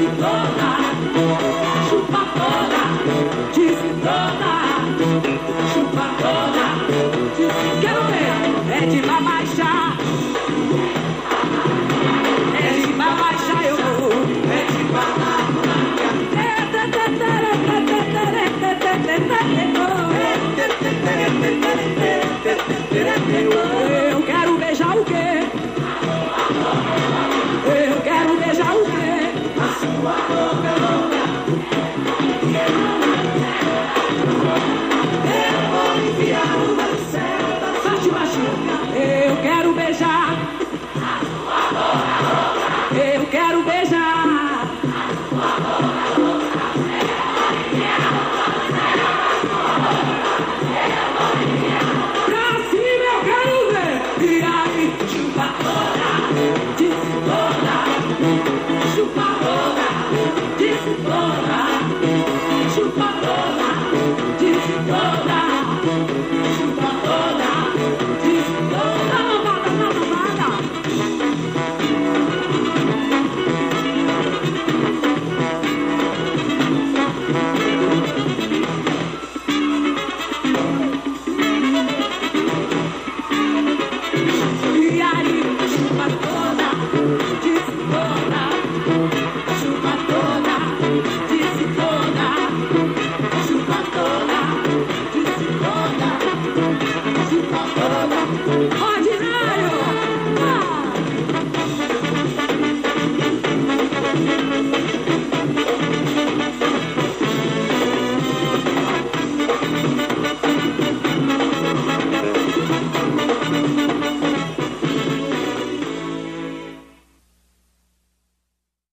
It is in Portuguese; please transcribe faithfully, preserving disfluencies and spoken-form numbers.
toda, chupa toda, disse toda, chupa toda, disse. Quero ver, é de babaixar, é de babaixar eu vou, é de babaixar. Eu quero beijar o quê? Eu quero beijar o quê? A sua boca louca. Eu vou enfiar o meu céu da sorte baixinha. Eu quero beijar a sua boca louca. Eu quero beijar a sua boca louca. Pra cima eu quero ver. E aí, chupa toda, disse toda, chupa toda, disse toda.